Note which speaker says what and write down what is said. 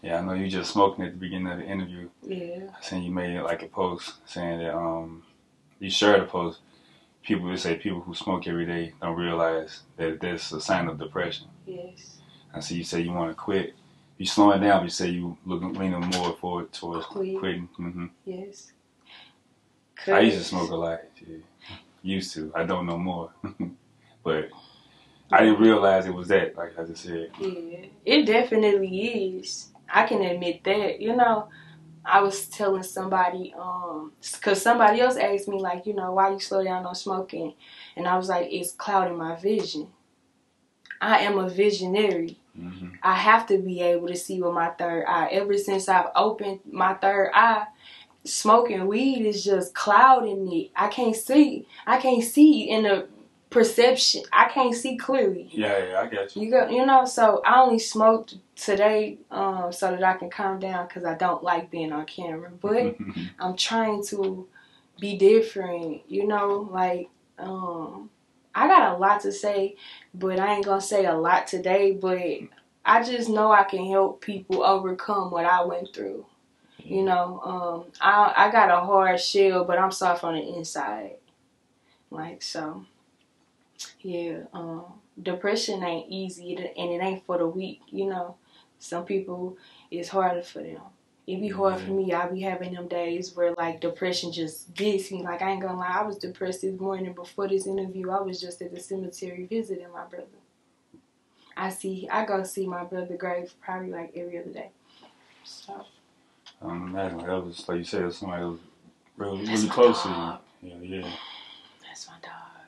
Speaker 1: Yeah, I know you just smoking at the beginning of the interview.
Speaker 2: Yeah.
Speaker 1: I seen you made like a post saying that you shared a post. People would say people who smoke every day don't realize that that's a sign of depression.
Speaker 2: Yes.
Speaker 1: And so you say you want to quit. You slowing down, but you say you leaning more forward towards quitting. Mm-hmm.
Speaker 2: Yes.
Speaker 1: I used to smoke a lot. Yeah. Used to. I don't know more. But I didn't realize it was that, like I just said.
Speaker 2: Yeah, it definitely is. I can admit that. You know, I was telling somebody, cause somebody else asked me like, you know, why you slow down on smoking, and I was like, it's clouding my vision. I am a visionary.
Speaker 1: Mm-hmm.
Speaker 2: I have to be able to see with my third eye. Ever since I've opened my third eye, smoking weed is just clouding it. I can't see. I can't see in the perception. I can't see clearly.
Speaker 1: Yeah, I got you.
Speaker 2: You know, so I only smoked today so that I can calm down because I don't like being on camera. But I'm trying to be different, you know, like I got a lot to say, but I ain't gonna say a lot today, but I just know I can help people overcome what I went through. You know, I got a hard shell, but I'm soft on the inside. Like, so, yeah, depression ain't easy and it ain't for the weak, you know. Some people, it's harder for them. It be hard for me. I be having them days where, like, depression just gets me. Like, I ain't gonna lie, I was depressed this morning before this interview. I was just at the cemetery visiting my brother. I go see my brother grave probably, like, every other day. So.
Speaker 1: Imagine that was, like you said, somebody was really close to you. Yeah.
Speaker 2: That's my dog.